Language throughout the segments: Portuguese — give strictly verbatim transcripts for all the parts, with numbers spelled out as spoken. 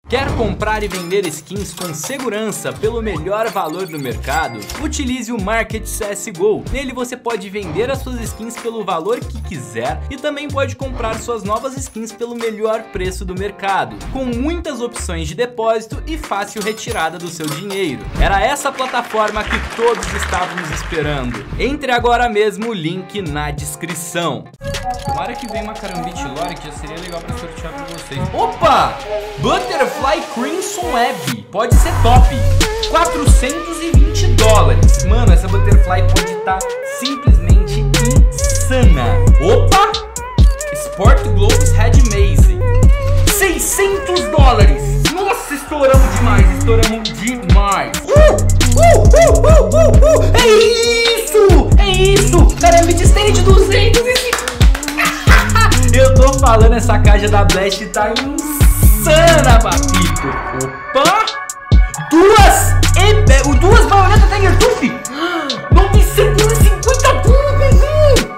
Quer comprar e vender skins com segurança pelo melhor valor do mercado? Utilize o Market C S G O. Nele você pode vender as suas skins pelo valor que quiser e também pode comprar suas novas skins pelo melhor preço do mercado, com muitas opções de depósito e fácil retirada do seu dinheiro. Era essa plataforma que todos estávamos esperando. Entre agora mesmo, o link na descrição. Tomara que venha uma Karambit Lore, que já seria legal pra sortear pra vocês. Opa! Butterfly Crimson Web. Pode ser top. quatrocentos e vinte dólares. Mano, essa Butterfly pode estar simplesmente insana. Opa! Sport Gloves Red Maze. seiscentos dólares. Nossa, estouramos demais. Estouramos demais. Uh, uh, uh, uh, uh, uh. É isso! É isso! Karambit Stand duzentos e cinquenta. Eu tô falando, essa caixa da Blast tá insana, papito. Opa! Duas! E, duas baionetas Tiger Tooth! novecentos e cinquenta dólares!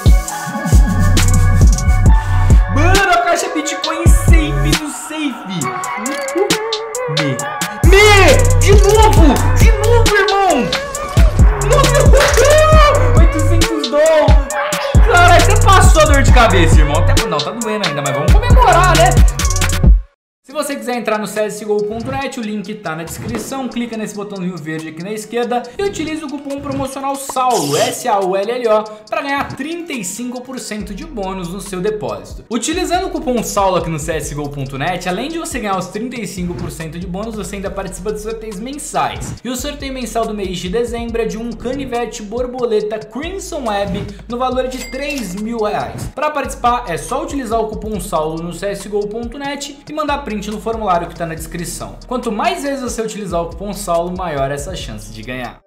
Mano, a caixa Bitcoin safe do safe! Me! Me! De novo! De novo, irmão! oitocentos dólares! Caralho, você passou a dor de cabeça, irmão. Não, tá doendo ainda, mas vamos comemorar, né? Se você quiser entrar no C S G O ponto net, o link tá na descrição. Clica nesse botãozinho verde aqui na esquerda e utilize o cupom promocional SAULO, S A U L L O, para ganhar trinta e cinco por cento de bônus no seu depósito. Utilizando o cupom SAULO aqui no C S G O ponto net, além de você ganhar os trinta e cinco por cento de bônus, você ainda participa dos sorteios mensais. E o sorteio mensal do mês de dezembro é de um canivete borboleta Crimson Web no valor de três mil reais. Para participar, é só utilizar o cupom SAULO no C S G O ponto net e mandar print no formulário que está na descrição. Quanto mais vezes você utilizar o cupom SAULO, maior essa chance de ganhar.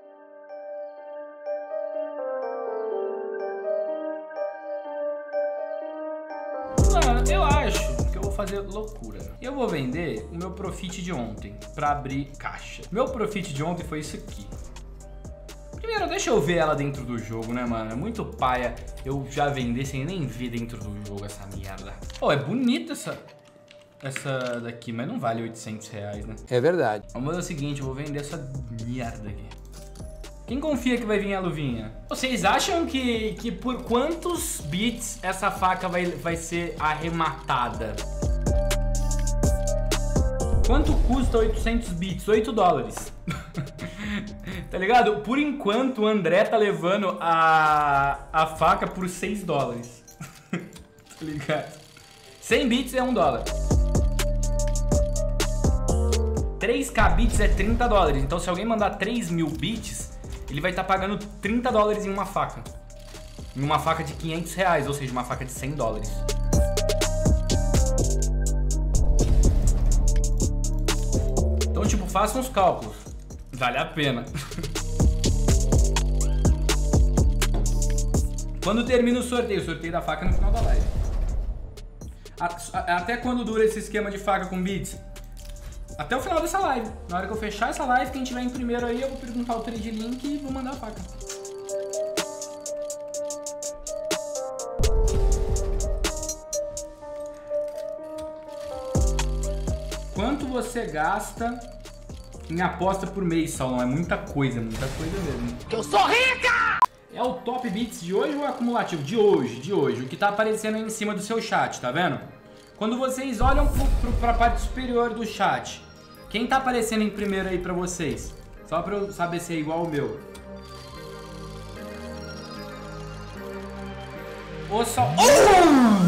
Mano, eu acho que eu vou fazer loucura. Eu vou vender o meu profit de ontem para abrir caixa. Meu profit de ontem foi isso aqui. Primeiro, deixa eu ver ela dentro do jogo, né, mano? É muito paia eu já vender sem nem ver dentro do jogo essa merda. Pô, oh, é bonita essa... Essa daqui, mas não vale oitocentos reais, né? É verdade. Vamos fazer o seguinte, eu vou vender essa merda aqui. Quem confia que vai vir a luvinha? Vocês acham que, que por quantos bits essa faca vai, vai ser arrematada? Quanto custa oitocentos bits? oito dólares. Tá ligado? Por enquanto o André tá levando a, a faca por seis dólares. Tá ligado? cem bits é um dólar. três K bits é trinta dólares. Então se alguém mandar três mil bits, ele vai estar tá pagando trinta dólares em uma faca. Em uma faca de quinhentos reais, ou seja, uma faca de cem dólares. Então, tipo, façam os cálculos. Vale a pena. Quando termina o sorteio? O sorteio da faca é no final da live. Até quando dura esse esquema de faca com bits? Até o final dessa live. Na hora que eu fechar essa live, quem tiver em primeiro aí, eu vou perguntar o trade link e vou mandar a faca. Quanto você gasta em aposta por mês, Saulão? É muita coisa, muita coisa mesmo. Que eu sou rica! É o top bits de hoje ou é acumulativo? De hoje, de hoje. O que tá aparecendo aí em cima do seu chat, tá vendo? Quando vocês olham para a parte superior do chat, quem tá aparecendo em primeiro aí para vocês? Só para eu saber se é igual ao meu. Ou só... Uh!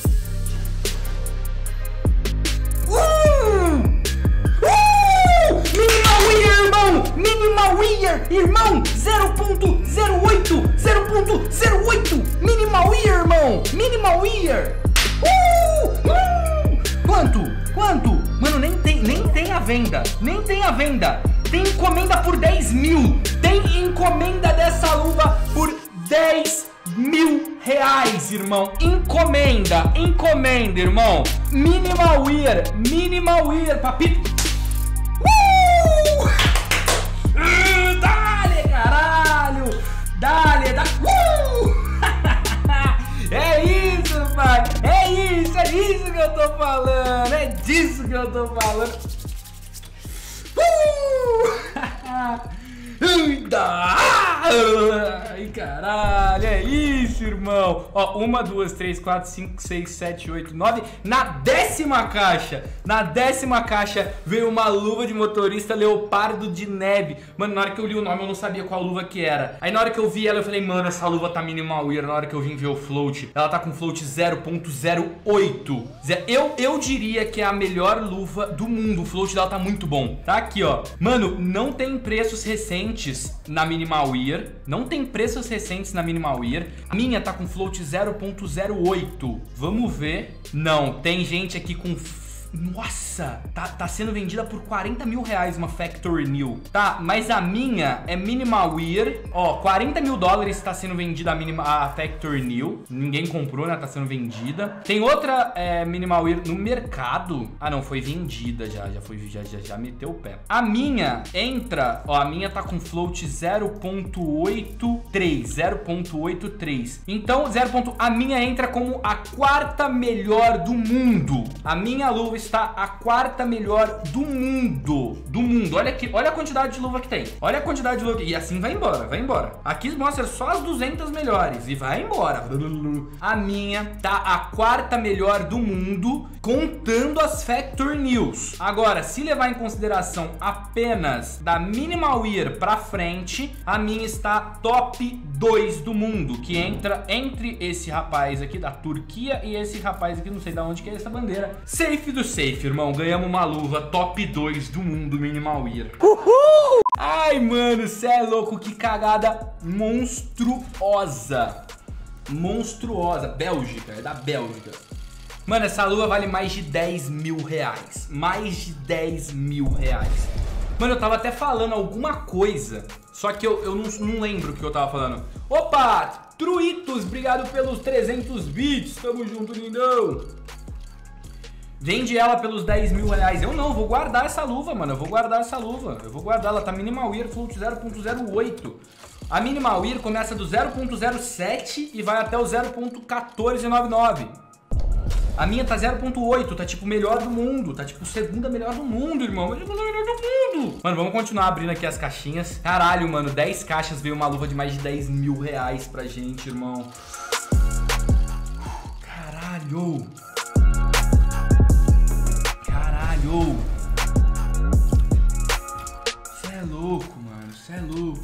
Uh! Uh! Minimal Weir, irmão! Minimal Weir, irmão! zero ponto zero oito! zero ponto zero oito! Minimal Weir, irmão! Minimal Weir! Uh! Uh! Quanto? Quanto? Mano, nem tem, nem tem a venda. Nem tem a venda. Tem encomenda por dez mil. Tem encomenda dessa luva por dez mil reais, irmão. Encomenda. Encomenda, irmão. Minimal Weir. Minimal Weir, papito. Uh! Uh, dale, caralho. Dale, dale. Uh! É isso, pai. É isso, é isso, galera. que eu tô falando, é disso que eu tô falando. Uh! Ai, caralho, é isso, irmão. Ó, uma, duas, três, quatro, cinco, seis, sete, oito, nove. Na décima caixa, na décima caixa veio uma luva de motorista leopardo de neve. Mano, na hora que eu li o nome eu não sabia qual luva que era. Aí na hora que eu vi ela eu falei, mano, essa luva tá minimal wear. Na hora que eu vim ver o float, ela tá com float zero ponto zero oito. Eu, eu diria que é a melhor luva do mundo. O float dela tá muito bom. Tá aqui, ó. Mano, não tem preços recentes na Minimal Wear, não tem preços recentes na Minimal Wear. A minha tá com float zero ponto zero oito. Vamos ver. Não, tem gente aqui com... Nossa, tá, tá sendo vendida por quarenta mil reais uma Factory New. Tá, mas a minha é Minimal Wear. Ó, quarenta mil dólares tá sendo vendida a, minima, a Factory New. Ninguém comprou, né? Tá sendo vendida. Tem outra é, Minimal Wear no mercado. Ah, não, foi vendida já. Já foi, já, já, já meteu o pé. A minha entra, ó, a minha tá com float zero ponto oito três. zero ponto oito três. Então, zero. A minha entra como a quarta melhor do mundo. A minha luva está a quarta melhor do mundo. Do mundo. Olha aqui, olha a quantidade de luva que tem. Olha a quantidade de luva que... E assim vai embora, vai embora. Aqui mostra só as duzentas melhores e vai embora. A minha tá a quarta melhor do mundo, contando as Factory News. Agora, se levar em consideração apenas da Minimal Wear pra frente, a minha está top dois do mundo, que entra entre esse rapaz aqui da Turquia e esse rapaz aqui, não sei de onde que é essa bandeira. Safe do Safe, irmão. Ganhamos uma luva top dois do mundo Minimal Wear. Uhul! Ai, mano, cê é louco. Que cagada monstruosa. Monstruosa. Bélgica, é da Bélgica. Mano, essa luva vale mais de dez mil reais. Mais de dez mil reais. Mano, eu tava até falando alguma coisa, só que eu, eu não, não lembro o que eu tava falando. Opa! Truitos, obrigado pelos trezentos bits. Tamo junto, lindão. Vende ela pelos dez mil reais. Eu não, vou guardar essa luva, mano. Eu vou guardar essa luva. Eu vou guardar. Ela tá Minimal Wear float zero ponto zero oito. A Minimal Wear começa do zero ponto zero sete e vai até o zero ponto um quatro nove nove. A minha tá zero ponto oito, tá tipo melhor do mundo. Tá tipo segunda melhor do mundo, irmão. Melhor do mundo. Mano, vamos continuar abrindo aqui as caixinhas. Caralho, mano, dez caixas veio uma luva de mais de dez mil reais pra gente, irmão. Caralho. Caralho. Cê é louco, mano. Cê é louco.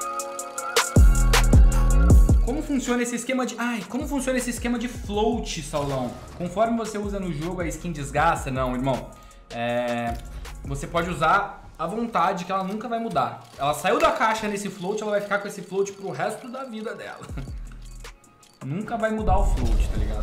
Como funciona esse esquema de... Ai, como funciona esse esquema de float, Saulão? Conforme você usa no jogo, a skin desgasta? Não, irmão. É... Você pode usar à vontade, que ela nunca vai mudar. Ela saiu da caixa nesse float, ela vai ficar com esse float pro resto da vida dela. Nunca vai mudar o float, tá ligado?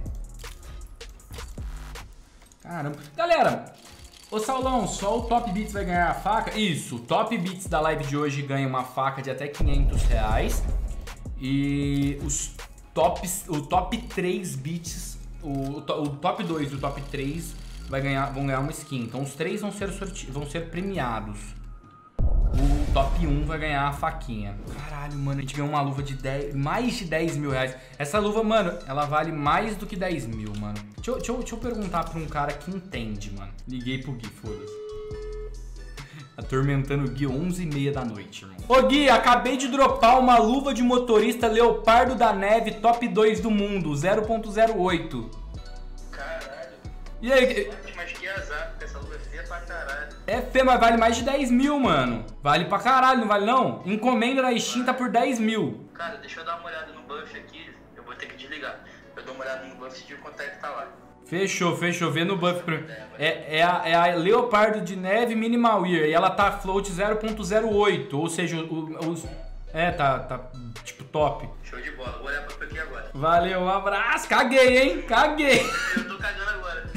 Caramba. Galera, ô Saulão, só o Top Beats vai ganhar a faca? Isso, o Top Beats da live de hoje ganha uma faca de até quinhentos reais. E os tops, o top três beats, o, o top dois e o top três vai ganhar, vão ganhar uma skin. Então os três vão ser, sorte, vão ser premiados. O top um vai ganhar a faquinha. Caralho, mano, a gente ganhou uma luva de dez, mais de dez mil reais. Essa luva, mano, ela vale mais do que dez mil, mano. Deixa eu, deixa eu, deixa eu perguntar pra um cara que entende, mano. Liguei pro Gui, foda-se. Atormentando o Gui onze e meia da noite, irmão. Ô Gui, acabei de dropar uma luva de motorista Leopardo da Neve top dois do mundo, zero ponto zero oito. Caralho. E aí? Mas que azar, porque essa luva é feia pra caralho. É feia, mas vale mais de dez mil, mano. Vale pra caralho, não vale não? Encomenda na Steam tá por dez mil. Cara, deixa eu dar uma olhada no buff aqui, eu vou ter que desligar. Eu dou uma olhada no buff e digo quanto é que tá lá. Fechou, fechou. Vê no buff. Pra... É, é, a, é a Leopardo de Neve Minimal Wear. E ela tá float zero ponto zero oito. Ou seja, os... É, tá, tá tipo top. Show de bola. Vou olhar pra aqui agora. Valeu, um abraço. Caguei, hein? Caguei. Eu tô cagando agora.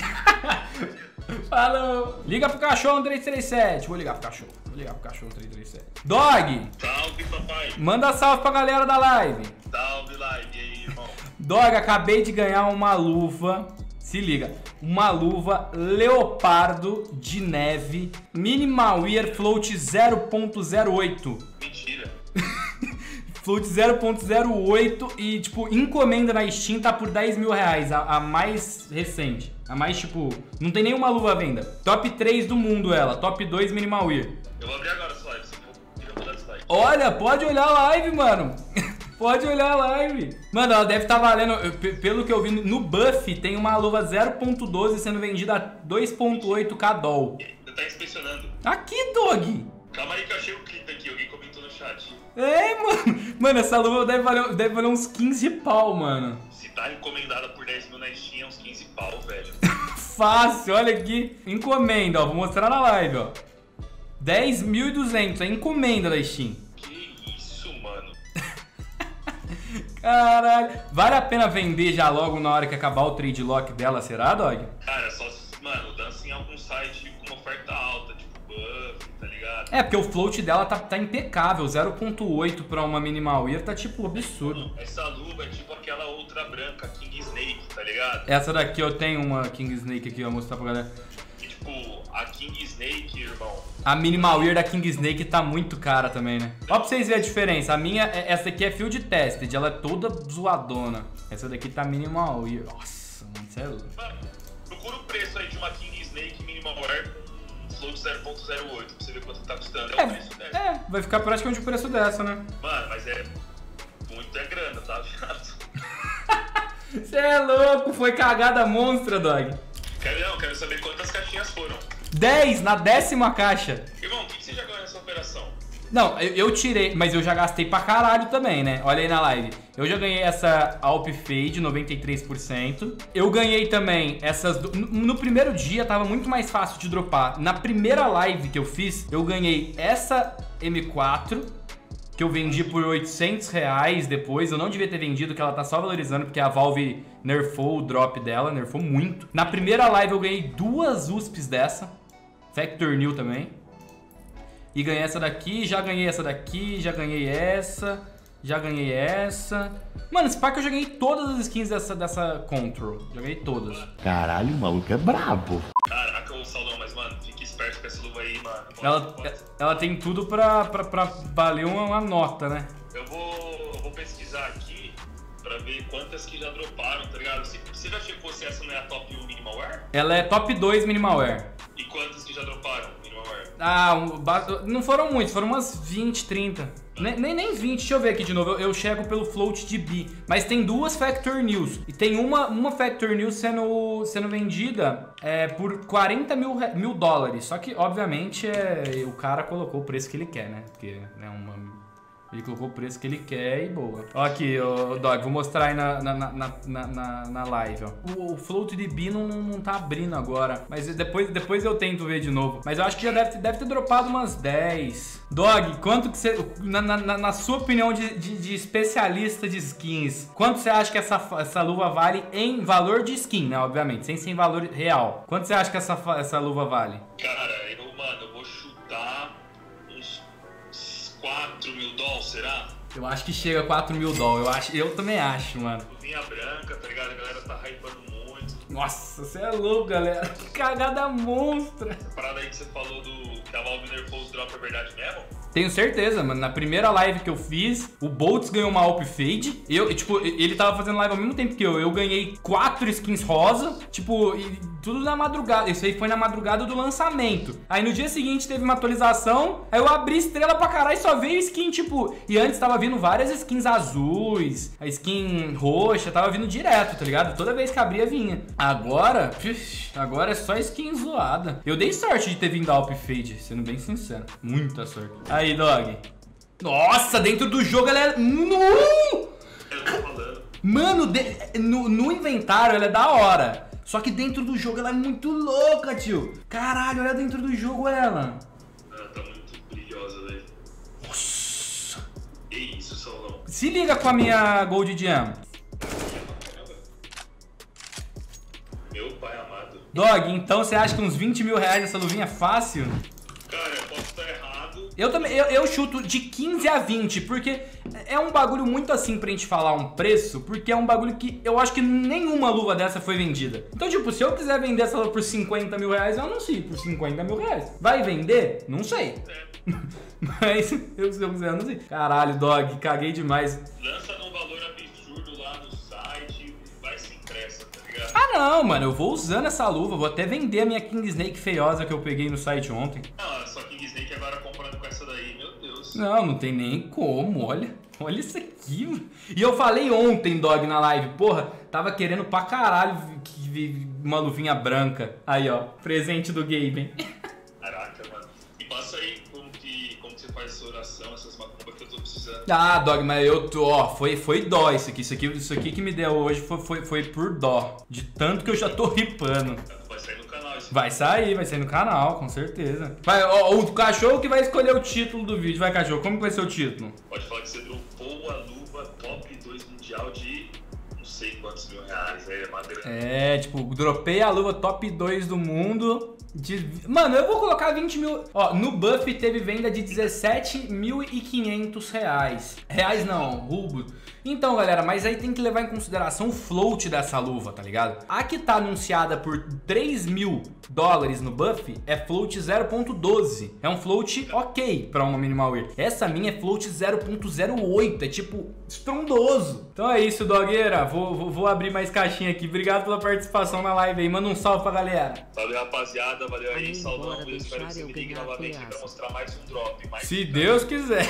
Falou. Liga pro cachorro três três sete. Vou ligar pro cachorro. Vou ligar pro cachorro três três sete. Dog. Salve, papai. Manda salve pra galera da live. Salve, live. E aí, irmão? Dog, acabei de ganhar uma luva. Se liga, uma luva Leopardo de Neve Minimal Wear float zero ponto zero oito. Mentira. Float zero ponto zero oito e, tipo, encomenda na Steam tá por dez mil reais, a, a mais recente. A mais, tipo, não tem nenhuma luva à venda. Top três do mundo ela, top dois Minimal Wear. Eu vou abrir agora a sua live, se for, já vou dar dislike. Olha, pode olhar a live, mano. Pode olhar a live. Mano, ela deve estar valendo, pelo que eu vi, no Buff tem uma luva zero ponto doze sendo vendida a dois ponto oito K doll. Você tá inspecionando. Aqui, dog. Calma aí que eu achei o clipe aqui, alguém comentou no chat. É, mano. Mano, essa luva deve valer, deve valer uns quinze pau, mano. Se tá encomendada por dez mil na Steam, é uns quinze pau, velho. Fácil, olha aqui. Encomenda, ó. Vou mostrar na live, ó. dez mil e duzentos, é encomenda da Steam. Que isso, mano. Caralho. Vale a pena vender já logo na hora que acabar o trade lock dela, será, dog? Cara, só se, mano, dança em algum site com uma oferta alta, tipo Buff, tá ligado? É, porque o float dela tá, tá impecável. zero ponto oito pra uma Minimal Wear tá, tipo, absurdo. Essa luva é tipo aquela outra branca, King Snake, tá ligado? Essa daqui eu tenho uma King Snake aqui, vou mostrar pra galera. E tipo, a King Snake, irmão. A Minimal Wear da King Snake tá muito cara também, né? Ó pra vocês verem a diferença. A minha, essa daqui é Field Tested, ela é toda zoadona. Essa daqui tá Minimal Wear. Nossa, mano, isso é louco. Mano, procura o preço aí de uma King Snake Minimal Wear com float zero ponto zero oito pra você ver quanto tá custando. É, É, o preço dessa. é, vai ficar praticamente o preço dessa, né? Mano, mas é muito é grana, tá ligado? Você é louco, foi cagada monstra, dog. Quero não, quero saber quantas caixinhas foram. dez na décima caixa. Irmão, o que, que você já ganhou nessa operação? Não, eu, eu tirei, mas eu já gastei pra caralho também, né? Olha aí na live. Eu já ganhei essa Alp Fade, noventa e três por cento. Eu ganhei também essas... Do... No, no primeiro dia tava muito mais fácil de dropar. Na primeira live que eu fiz, eu ganhei essa M quatro, que eu vendi por oitocentos reais depois. Eu não devia ter vendido, que ela tá só valorizando, porque a Valve nerfou o drop dela, nerfou muito. Na primeira live eu ganhei duas U S Ps dessa. Factor New também. E ganhei essa daqui, já ganhei essa daqui, já ganhei essa, já ganhei essa. Mano, esse pack eu já ganhei todas as skins dessa, dessa Control. Já ganhei todas. Caralho, o maluco é brabo. Caraca, ô Saulão, mas mano, fique esperto com essa luva aí, mano. Pode, Ela, pode. ela tem tudo pra, pra, pra valer uma, uma nota, né? Eu vou, eu vou pesquisar aqui pra ver quantas que já droparam, tá ligado? Você, você já chegou se essa não é a top um Minimal Wear? Ela é top dois Minimal Wear. E quantas que já droparam Minimal Wear? Ah, um, não foram muitos, foram umas vinte, trinta. Nem, nem, nem vinte, deixa eu ver aqui de novo, eu, eu chego pelo Float de B. Mas tem duas Factor News. E tem uma, uma Factor News sendo, sendo vendida é, por quarenta mil, mil dólares. Só que, obviamente, é, o cara colocou o preço que ele quer, né? Porque é uma... Ele colocou o preço que ele quer e boa. Ó aqui, ó, Dog, vou mostrar aí na, na, na, na, na, na live, ó. O, o Float de B não, não tá abrindo agora. Mas depois, depois eu tento ver de novo. Mas eu acho que já deve, deve ter dropado umas dez. Dog, quanto que você... Na, na, na sua opinião de, de, de especialista de skins, quanto você acha que essa, essa luva vale em valor de skin, né? Obviamente, sem sem valor real. Quanto você acha que essa, essa luva vale? Cara, eu, mano, eu vou chutar uns quatro mil dólares, será? Eu acho que chega a quatro mil dólares. Eu, acho, eu também acho, mano. Luvinha branca, tá ligado? A galera tá hypando muito. Nossa, você é louco, galera. Que cagada monstra. Essa parada aí que você falou do que a Valve nerfou os drops é verdade mesmo? Tenho certeza, mano. Na primeira live que eu fiz, o Boltz ganhou uma Alp Fade. Eu, tipo, ele tava fazendo live ao mesmo tempo que eu. Eu ganhei quatro skins rosa. Tipo, e tudo na madrugada. Isso aí foi na madrugada do lançamento. Aí no dia seguinte teve uma atualização. Aí eu abri estrela pra caralho e só veio skin, tipo... E antes tava vindo várias skins azuis. A skin roxa. Tava vindo direto, tá ligado? Toda vez que abria, vinha. Agora... Agora é só skin zoada. Eu dei sorte de ter vindo a Alp Fade, sendo bem sincero. Muita sorte. Aí, Dog. Nossa, dentro do jogo ela é... No! Eu tô falando. Mano, de... no, no inventário ela é da hora. Só que dentro do jogo ela é muito louca, tio. Caralho, olha dentro do jogo ela. Ela tá muito brilhosa, velho. Nossa. Que isso, Saulão? Se liga com a minha Gold Jam. Meu pai amado. Dog, então você acha que uns vinte mil reais essa luvinha é fácil? Cara, eu posso estar errado. Eu também, eu, eu chuto de quinze a vinte, porque é um bagulho muito assim pra gente falar um preço, porque é um bagulho que eu acho que nenhuma luva dessa foi vendida. Então, tipo, se eu quiser vender essa luva por cinquenta mil reais, eu anuncio por cinquenta mil reais. Vai vender? Não sei. É. Mas eu, se eu quiser, eu não sei. Caralho, Dog, caguei demais. Lança num valor absurdo lá no site, vai sem pressa, tá ligado? Ah, Não, mano, eu vou usando essa luva. Vou até vender a minha King Snake feiosa que eu peguei no site ontem. Não, só King Snake agora comprando com essa daí, meu Deus. Não, não tem nem como, olha. Olha isso aqui, mano. E eu falei ontem, Dog, na live. Porra, tava querendo pra caralho uma luvinha branca. Aí, ó, presente do Gaben. Caraca, mano. E passa aí como que, como que você faz essa oração, essas macumbas que eu tô precisando. Ah, Dog, mas eu tô, ó, foi, foi dó isso aqui. Isso aqui, isso aqui que me deu hoje foi, foi, foi por dó. De tanto que eu já tô ripando. Vai sair no canal isso. Vai sair, vai sair no canal, com certeza. Vai, ó, o cachorro que vai escolher o título do vídeo. Vai, cachorro, como que vai ser o título? Pode falar que você dropou a luva top dois mundial de não sei quantos mil reais. É uma grana. É, tipo, dropei a luva top dois do mundo. De... Mano, eu vou colocar vinte mil. Ó, no Buff teve venda de dezessete mil e quinhentos reais. Reais não, rublo. Então, galera, mas aí tem que levar em consideração o float dessa luva, tá ligado? A que tá anunciada por três mil dólares no Buff é float zero ponto doze. É um float ok pra uma Minimal Wear. Essa minha é float zero ponto zero oito. É tipo estrondoso. Então é isso, dogueira. Vou, vou, vou abrir mais caixinha aqui. Obrigado pela participação na live aí. Manda um salve pra galera. Valeu, rapaziada. Valeu aí. Saudão. Eu espero que você me ligue novamente pra mostrar mais um drop. Mais Se Deus quiser.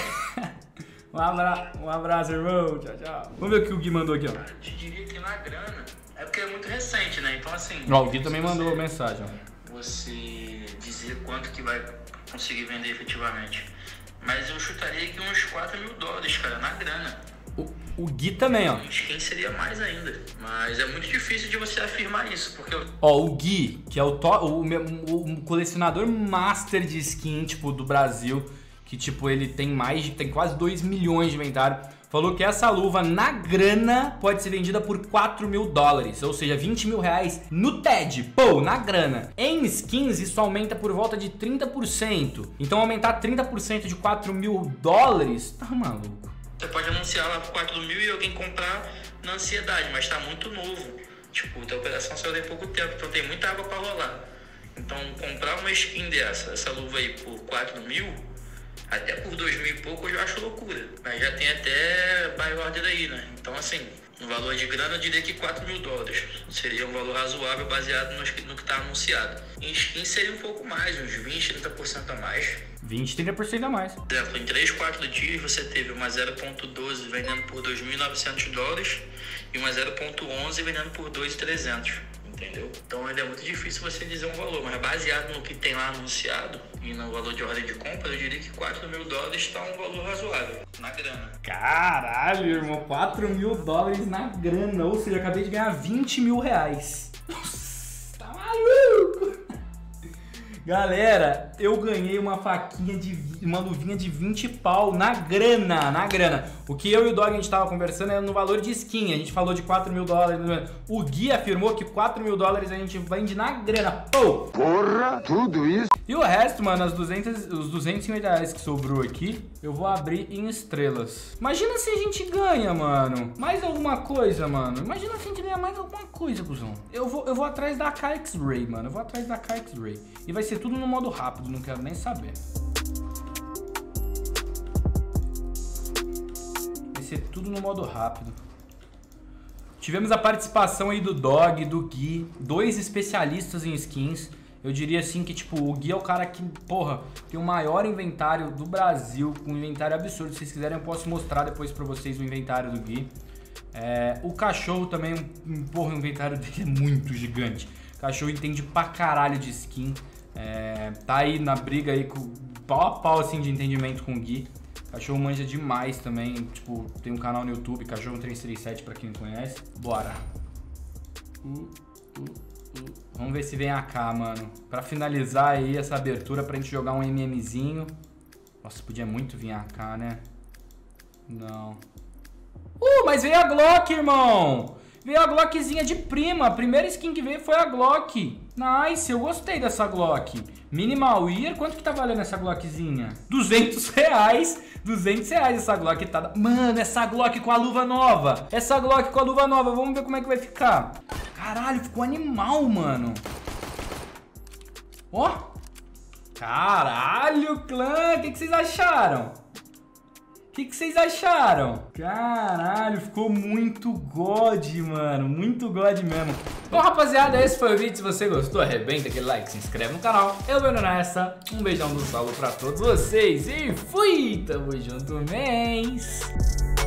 Um, abra... um abraço, irmão. Tchau, tchau. Vamos ver o que o Gui mandou aqui, ó. Eu te diria que na grana, é porque é muito recente, né? Então, assim... Ó, o Gui também mandou mensagem, ó. Você dizer quanto que vai conseguir vender efetivamente. Mas eu chutaria que uns quatro mil dólares, cara, na grana. O, o Gui também, ó. Quem seria mais ainda. Mas é muito difícil de você afirmar isso, porque... Eu... Ó, o Gui, que é o, to... o, o, o colecionador master de skin, tipo, do Brasil... Que, tipo, ele tem mais de... Tem quase dois milhões de inventário. Falou que essa luva, na grana, pode ser vendida por quatro mil dólares. Ou seja, vinte mil reais no T E D. Pô, na grana. Em skins, isso aumenta por volta de trinta por cento. Então, aumentar trinta por cento de quatro mil dólares... Tá maluco. Você pode anunciar lá por quatro mil e alguém comprar na ansiedade. Mas tá muito novo. Tipo, a operação saiu tem pouco tempo. Então, tem muita água pra rolar. Então, comprar uma skin dessa, essa luva aí, por quatro mil... Até por dois mil e pouco eu já acho loucura. Mas já tem até buy order aí, né? Então, assim, no valor de grana eu diria que quatro mil dólares. Seria um valor razoável baseado no que está anunciado. Em skin seria um pouco mais, uns vinte, trinta por cento a mais. vinte, trinta por cento a mais. Por exemplo, em três, quatro dias você teve uma zero ponto doze vendendo por dois mil e novecentos dólares e uma zero ponto onze vendendo por dois mil e trezentos. Entendeu? Então ainda é muito difícil você dizer um valor, mas baseado no que tem lá anunciado e no valor de ordem de compra, eu diria que quatro mil dólares está um valor razoável, na grana. Caralho, irmão, quatro mil dólares na grana, ou seja, eu acabei de ganhar vinte mil reais. Nossa, tá maluco? Galera, eu ganhei uma faquinha de... uma luvinha de vinte pau na grana, na grana. O que eu e o Dog a gente tava conversando é no valor de skin. A gente falou de quatro mil dólares. O Gui afirmou que quatro mil dólares a gente vende na grana. Pô! Porra, tudo isso? E o resto, mano, as duzentos, os duzentos e cinquenta reais que sobrou aqui, eu vou abrir em estrelas. Imagina se a gente ganha, mano, mais alguma coisa, mano. Imagina se a gente ganha mais alguma coisa, cuzão. Eu vou, eu vou atrás da K X-Ray, mano. Eu vou atrás da K X-Ray. E vai ser tudo no modo rápido, não quero nem saber. Vai ser tudo no modo rápido. Tivemos a participação aí do Dog, do Gui, dois especialistas em skins. Eu diria assim que, tipo, o Gui é o cara que, porra, tem o maior inventário do Brasil, com um inventário absurdo. Se vocês quiserem, eu posso mostrar depois pra vocês o inventário do Gui. É, o cachorro também, porra, o inventário dele é muito gigante. O cachorro entende pra caralho de skin. É, tá aí na briga aí, com pau a pau, assim, de entendimento com o Gui. O cachorro manja demais também, tipo, tem um canal no YouTube, Cachorro três três sete, pra quem não conhece. Bora. Uh, uh. Vamos ver se vem a K, mano. Pra finalizar aí essa abertura, pra gente jogar um MMzinho. Nossa, podia muito vir a K, né? Não. Uh, mas veio a Glock, irmão! Veio a Glockzinha de prima. A primeira skin que veio foi a Glock. Nice, eu gostei dessa Glock. Minimal Wear, quanto que tá valendo essa Glockzinha? duzentos reais. duzentos reais essa Glock tá... Mano, essa Glock com a luva nova. Essa Glock com a luva nova. Vamos ver como é que vai ficar. Caralho, ficou animal, mano. Ó. Caralho, clã. O que, que vocês acharam? O que, que vocês acharam? Caralho, ficou muito God, mano. Muito God mesmo. Bom, rapaziada, esse foi o vídeo. Se você gostou, arrebenta aquele like, se inscreve no canal. Eu vou indo nessa. Um beijão do Saulo pra todos vocês e fui! Tamo junto, mens!